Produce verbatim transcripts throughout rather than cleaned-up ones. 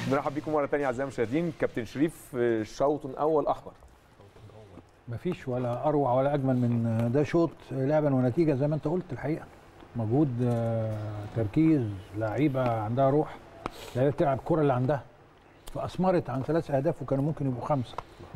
نرحب بكم مره ثانيه اعزائي المشاهدين. كابتن شريف، شوط اول احمر. مفيش ولا اروع ولا اجمل من ده شوط لعبا ونتيجه زي ما انت قلت. الحقيقه مجهود، تركيز، لعيبه عندها روح، لعيبه بتلعب الكره اللي عندها، فاثمرت عن ثلاث اهداف وكانوا ممكن يبقوا خمسه.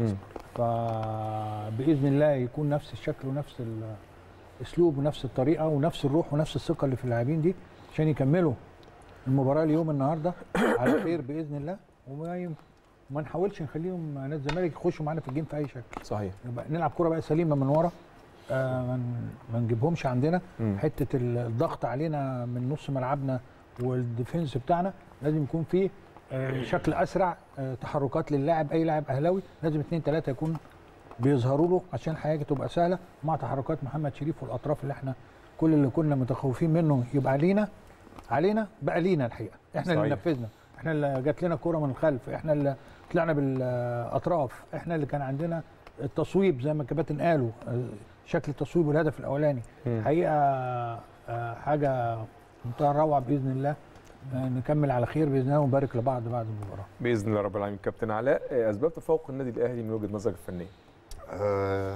فباذن الله يكون نفس الشكل ونفس الاسلوب ونفس الطريقه ونفس الروح ونفس الثقه اللي في اللاعبين دي عشان يكملوا المباراه اليوم النهارده على خير باذن الله، وما وما نحاولش نخليهم نادي الزمالك يخشوا معانا في الجيم في اي شكل. صحيح. نلعب كره بقى سليمه من ورا، آه ما نجيبهمش عندنا. مم. حته الضغط علينا من نص ملعبنا والديفنس بتاعنا لازم يكون فيه آه شكل اسرع، آه تحركات للاعب. اي لاعب اهلاوي لازم اثنين ثلاثه يكون بيظهروا له عشان الحياه تبقى سهله، مع تحركات محمد شريف والاطراف اللي احنا كل اللي كنا متخوفين منه يبقى علينا علينا بقى لينا. الحقيقه احنا صحيح. اللي نفذنا، احنا اللي جات لنا كوره من الخلف، احنا اللي طلعنا بالاطراف، احنا اللي كان عندنا التصويب زي ما الكباتن قالوا، شكل التصويب والهدف الاولاني. حقيقه حاجه منتهى الروعه. باذن الله نكمل على خير باذن الله ونبارك لبعض بعد المباراه باذن الله رب العالمين. كابتن علاء، اسباب تفوق النادي الاهلي من وجهه نظرك الفنيه؟ أه...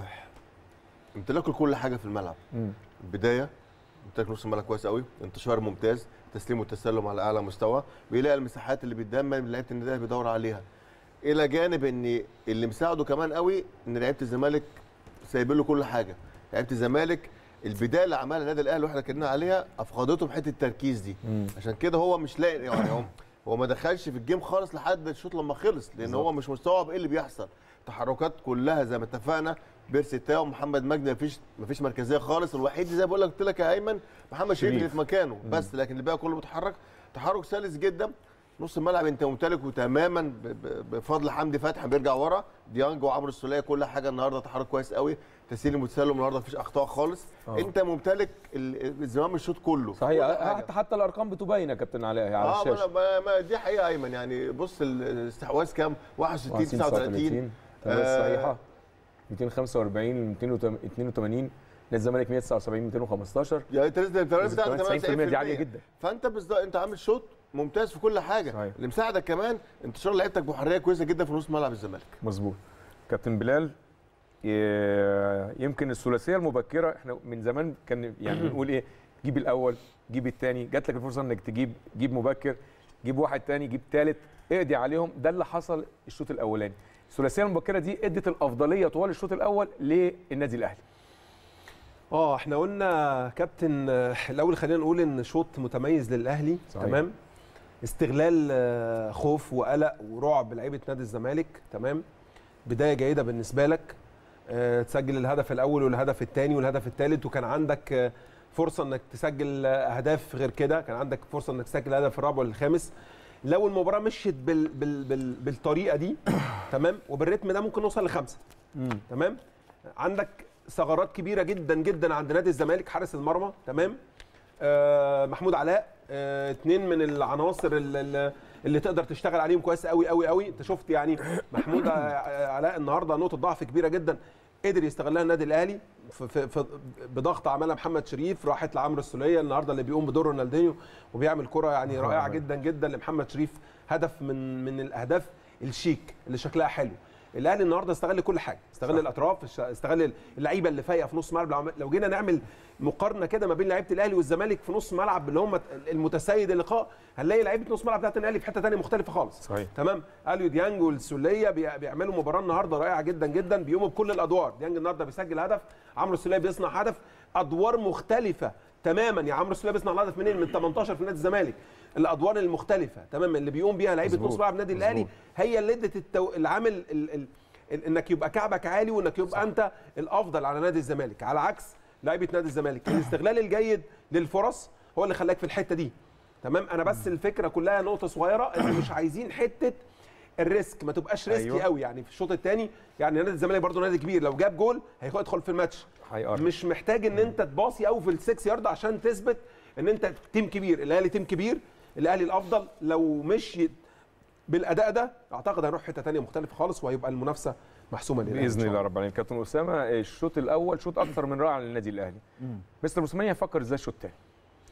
امتلاك كل حاجه في الملعب. مم. البدايه امتلاك نص الملعب كويس قوي، انتشار ممتاز، تسليم والتسلم على اعلى مستوى، بيلاقي المساحات اللي بيدايما لعيبه النادي الاهلي بيدور عليها. الى جانب ان اللي مساعده كمان قوي ان لعيبه الزمالك سايبين له كل حاجه. لعيبه الزمالك البدايه اللي عملها النادي الاهلي واحنا اتكلمنا عليها افقدته بحته التركيز دي. مم. عشان كده هو مش لاقي، يعني هو هو ما دخلش في الجيم خالص لحد الشوط لما خلص، لان بالزبط. هو مش مستوعب ايه اللي بيحصل. تحركات كلها زي ما اتفقنا، بيرسي تاو ومحمد مجدي مفيش مفيش مركزيه خالص. الوحيد زي ما بقول لك قلت لك يا ايمن محمد شريف اللي في مكانه بس، لكن الباقي كله بيتحرك تحرك سلس جدا. نص الملعب انت ممتلكه تماما بفضل حمدي فتحي بيرجع ورا، ديانج وعمرو السوليه كل حاجه النهارده تحرك كويس قوي، تسليم وتسلم النهارده مفيش اخطاء خالص. أوه. انت ممتلك الزمام الشوط كله صحيح. حتى حتى الارقام بتبين يا كابتن علاء على اه الشاشه. ما ما دي حقيقه ايمن. يعني بص الاستحواذ كام؟ واحد وستين تسعة وثلاثين آه صحيحه، مئتين وخمسة وأربعين مئتين واثنين وثمانين، نادي الزمالك مئة وتسعة وسبعين مئتين وخمستاشر. يعني انت التمرير بتاعك تسعين بالمئة دي عاليه جدا. فانت بالظبط انت عامل شوط ممتاز في كل حاجه. صحيح. اللي مساعدك كمان انتشار لعيبتك بحريه كويسه جدا في نص ملعب الزمالك. مظبوط. كابتن بلال، يمكن الثلاثيه المبكره احنا من زمان كان يعني بنقول ايه، جيب الاول جيب الثاني، جات لك الفرصه انك تجيب جيب مبكر، جيب واحد ثاني جيب ثالث، اقضي عليهم. ده اللي حصل الشوط الاولاني. الثلاثيه المبكره دي ادت الافضليه طوال الشوط الاول للنادي الاهلي. اه احنا قلنا كابتن الاول خلينا نقول ان شوط متميز للاهلي. صحيح. تمام. استغلال خوف وقلق ورعب لعيبه نادي الزمالك. تمام. بدايه جيده بالنسبه لك، أه تسجل الهدف الاول والهدف الثاني والهدف الثالث، وكان عندك فرصه انك تسجل اهداف غير كده، كان عندك فرصه انك تسجل الهدف الرابع والخامس. لو المباراه مشيت بال بال بال بالطريقه دي تمام وبالريتم ده ممكن نوصل لخمسه. تمام. عندك ثغرات كبيره جدا جدا عند نادي الزمالك، حارس المرمى. تمام. آه محمود علاء، آه اثنين من العناصر اللي, اللي تقدر تشتغل عليهم كويس قوي قوي قوي. انت شفت يعني محمود علاء النهارده نقطه ضعف كبيره جدا قدر يستغلها النادي الاهلي في في بضغط عملها محمد شريف، راحت لعمرو السوليه النهارده اللي بيقوم بدور رونالدينيو وبيعمل كره يعني رائعه جدا جدا لمحمد شريف. هدف من من الاهداف الشيك اللي شكلها حلو. الاهلي النهارده استغل كل حاجه، استغل صح. الاطراف، استغل اللعيبه اللي فايقه في نص ملعب. لو جينا نعمل مقارنه كده ما بين لعيبه الاهلي والزمالك في نص ملعب اللي هم المتسيد اللقاء، هنلاقي لعيبه نص ملعب بتاعت الاهلي في حته ثانيه مختلفه خالص. صحيح. تمام. اليو ديانج والسوليه بيعملوا مباراه النهارده رائعه جدا جدا، بيقوموا بكل الادوار. ديانج النهارده بيسجل هدف، عمرو السوليه بيصنع هدف، ادوار مختلفه تماما. يا عمرو السوليه بيصنع الهدف منين؟ من تمنتاشر في نادي الزمالك. الادوار المختلفه تمام اللي بيقوم بيها لعيبه نص ملعب النادي الاهلي هي اللي ادت التو... العامل ال... ال... انك يبقى كعبك عالي وانك يبقى صح. انت الافضل على نادي الزمالك، على عكس لعيبه نادي الزمالك. الاستغلال الجيد للفرص هو اللي خلاك في الحته دي. تمام. انا بس الفكره كلها نقطه صغيره ان مش عايزين حته الريسك، ما تبقاش ريسكي أيوة. قوي. يعني في الشوط الثاني يعني نادي الزمالك برده نادي كبير، لو جاب جول هيدخل في الماتش. حيقرب. مش محتاج ان انت تباصي قوي في السكس يارد عشان تثبت ان انت تيم كبير. الاهلي تيم كبير، الاهلي الافضل. لو مشي بالاداء ده اعتقد هنروح حته ثانيه مختلفه خالص وهيبقى المنافسه محسومه باذن الله رب العالمين. كابتن اسامه، الشوط الاول شوط اكثر من رائع للنادي الاهلي. مستر موسيماني هيفكر ازاي الشوط الثاني؟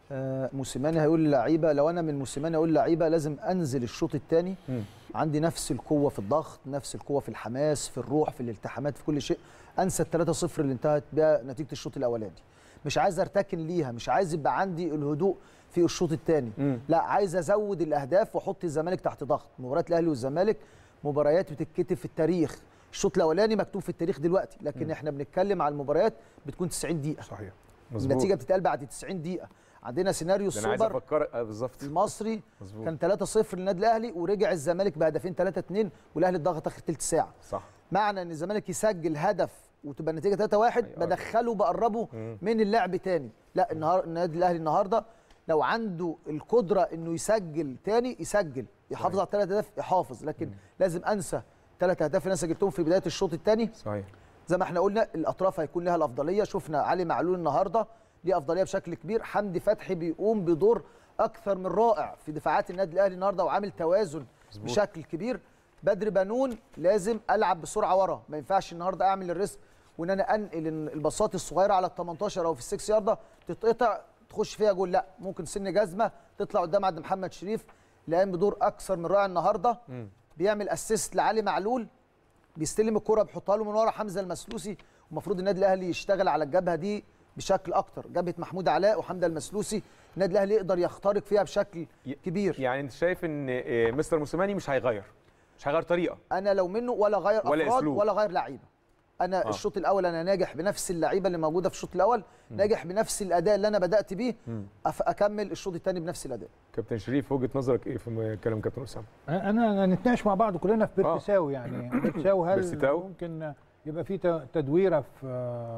آه موسيماني هيقول للعيبه، لو انا من موسيماني اقول للعيبه لازم انزل الشوط الثاني عندي نفس القوه في الضغط، نفس القوه في الحماس، في الروح، في الالتحامات، في كل شيء. انسى ال ثلاثة صفر اللي انتهت بها نتيجه الشوط الاولاني. مش عايز ارتكن ليها، مش عايز يبقى عندي الهدوء في الشوط الثاني، لا عايز ازود الاهداف واحط الزمالك تحت ضغط. مباريات الاهلي والزمالك مباريات بتتكتب في التاريخ. الشوط الاولاني مكتوب في التاريخ دلوقتي، لكن م. احنا بنتكلم على المباريات بتكون تسعين دقيقه. صحيح. مظبوط. النتيجه بتتقال بعد تسعين دقيقه. عندنا سيناريو السوبر انا عايز افكرك بالظبط المصري مزبوط. كان ثلاثة صفر للنادي الاهلي ورجع الزمالك بهدفين ثلاثة اثنين والاهلي اتضغط اخر ثلث ساعه. صح. معنى ان الزمالك يسجل هدف وتبقى النتيجه ثلاثة واحد بدخله بقربه من اللعب تاني. لا النهار النادي الاهلي النهارده لو عنده القدره انه يسجل تاني يسجل، يحافظ على ثلاث اهداف يحافظ، لكن مم. لازم انسى ثلاث اهداف اللي انا سجلتهم في بدايه الشوط الثاني. صحيح. زي ما احنا قلنا الاطراف هيكون لها الافضليه. شفنا علي معلول النهارده ليه افضليه بشكل كبير، حمدي فتحي بيقوم بدور اكثر من رائع في دفاعات النادي الاهلي النهارده وعامل توازن مزبوط. بشكل كبير. بدر بنون لازم العب بسرعه ورا، ما ينفعش النهارده اعمل الريسك وان انا انقل الباصات الصغيره على ال تمنتاشر او في الستة يارده تتقطع تخش فيها جول، لا ممكن سن جزمه تطلع قدام عند محمد شريف اللي قام بدور اكثر من رائع النهارده. م. بيعمل اسيست لعلي معلول، بيستلم الكره بيحطها له من ورا حمزه المسلوسي. ومفروض النادي الاهلي يشتغل على الجبهه دي بشكل اكتر، جبهه محمود علاء وحمزه المسلوسي النادي الاهلي يقدر يخترق فيها بشكل كبير. يعني انت شايف ان مستر موسيماني مش هيغير مش هيغير طريقه؟ انا لو منه ولا غير ولا افراد أسلوب. ولا غير لعيبه. انا آه. الشوط الاول انا ناجح بنفس اللعيبه اللي موجوده في الشوط الاول، م. ناجح بنفس الاداء اللي انا بدات بيه، اكمل الشوط الثاني بنفس الاداء. كابتن شريف وجهه نظرك ايه في كلام كابتن اسامه؟ انا نتناقش مع بعض كلنا في بيرتساو. آه. يعني بيرتساو هل بيرتساو؟ ممكن يبقى في تدويره في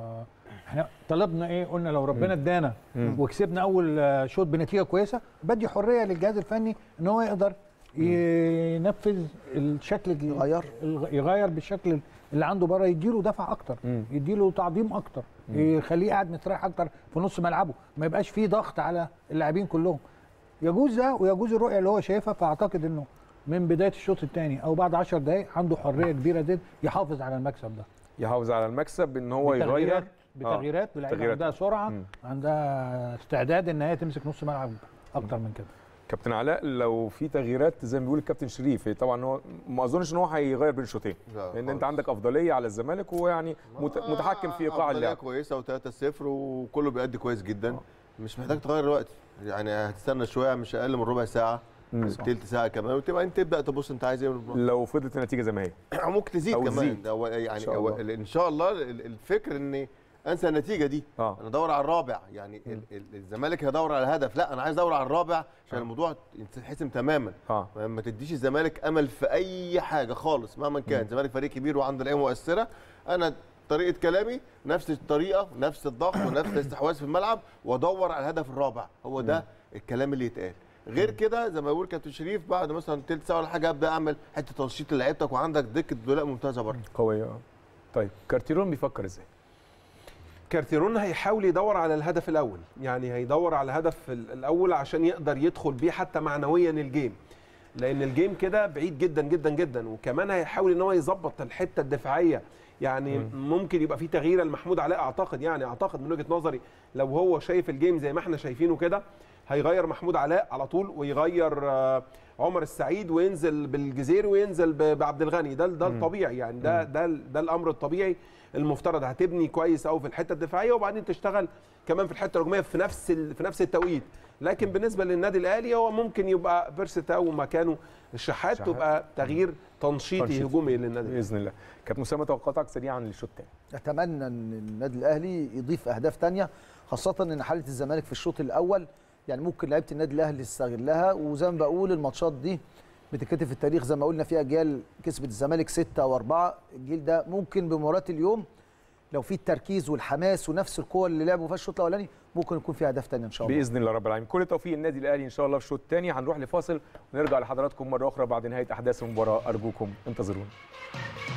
احنا طلبنا ايه؟ قلنا لو ربنا ادانا وكسبنا اول شوط بنتيجه كويسه بدي حريه للجهاز الفني ان هو يقدر ينفذ الشكل، يغير يغير بالشكل اللي عنده بره، يديله دفع اكتر، يديله تعظيم اكتر، يخليه قاعد مستريح اكتر في نص ملعبه، ما يبقاش فيه ضغط على اللاعبين كلهم. يجوز ده ويجوز الرؤيه اللي هو شايفها. فاعتقد انه من بدايه الشوط الثاني او بعد عشر دقائق عنده حريه كبيره جدا يحافظ على المكسب ده، يحافظ على المكسب ان هو يغير بتغييرات بلعيبه عندها سرعه، مم. عندها استعداد ان هي تمسك نص ملعب اكتر من كده. كابتن علاء لو في تغييرات زي ما بيقول الكابتن شريف، طبعا هو ما اظنش ان هو هيغير بين الشوطين لان انت عندك افضليه على الزمالك وهو يعني متحكم في ايقاع اللعب. كويسه و3 صفر وكله بيأدي كويس جدا. آه. مش محتاج تغير دلوقتي، يعني هتستنى شويه مش اقل من ربع ساعه تلت ساعه كمان وتبقى انت تبدا تبص انت عايز ايه. لو فضلت النتيجه زي ما هي ممكن تزيد كمان زيد. يعني إن شاء, ان شاء الله الفكر ان انسى النتيجه دي. آه. انا ادور على الرابع، يعني الزمالك هيدور على الهدف، لا انا عايز ادور على الرابع عشان آه. الموضوع يتحسم تماما. آه. ما تديش الزمالك امل في اي حاجه خالص مهما كان. الزمالك فريق كبير وعنده لعيبه مؤثره. انا طريقه كلامي نفس الطريقه، نفس الضغط ونفس الاستحواذ في الملعب، وادور على الهدف الرابع. هو ده الكلام اللي يتقال. غير كده زي ما بيقول كابتن شريف بعد مثلا تلت ساعه ولا حاجه ابدا اعمل حته تنشيط لعيبتك وعندك دكه دولاب ممتازه بره قويه. طيب كارتيرون بيفكر ازاي؟ كارتيرون هيحاول يدور على الهدف الاول، يعني هيدور على الهدف الاول عشان يقدر يدخل بيه حتى معنويا الجيم، لان الجيم كده بعيد جدا جدا جدا. وكمان هيحاول ان هو يظبط الحته الدفاعيه، يعني م. ممكن يبقى في تغيير لمحمود علاء. اعتقد يعني اعتقد من وجهه نظري لو هو شايف الجيم زي ما احنا شايفينه كده هيغير محمود علاء على طول ويغير عمر السعيد وينزل بالجزيري وينزل بعبد الغني. ده ده الطبيعي، يعني ده ده ده الامر الطبيعي المفترض. هتبني كويس قوي في الحته الدفاعيه وبعدين تشتغل كمان في الحته الهجوميه في نفس في نفس التوقيت. لكن بالنسبه للنادي الاهلي هو ممكن يبقى بيرستاو مكانه الشحات، تبقى تغيير تنشيطي هجومي للنادي باذن الله. كابتن اسامه توقعاتك سريعا للشوط الثاني؟ اتمنى ان النادي الاهلي يضيف اهداف ثانيه، خاصه ان حاله الزمالك في الشوط الاول يعني ممكن لعيبه النادي الاهلي تستغلها. وزي ما بقول الماتشات دي بتتكتب في التاريخ، زي ما قلنا في اجيال كسبت الزمالك ستة وأربعة. الجيل ده ممكن بمباراه اليوم لو في التركيز والحماس ونفس القوه اللي لعبوا فيها الشوط الاولاني ممكن يكون في اهداف ثانيه ان شاء الله باذن الله رب العالمين. كل توفيق النادي الاهلي ان شاء الله في الشوط الثاني. هنروح لفاصل ونرجع لحضراتكم مره اخرى بعد نهايه احداث المباراه. ارجوكم انتظرونا.